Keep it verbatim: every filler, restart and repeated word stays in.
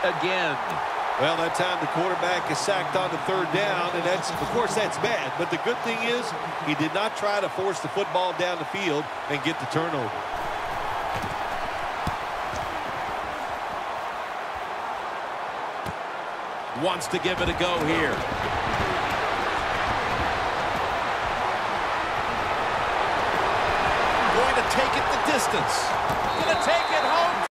again. Well, that time the quarterback is sacked on the third down, and that's, of course, that's bad. But the good thing is he did not try to force the football down the field and get the turnover. Wants to give it a go here. Going to take it the distance. Going to take it home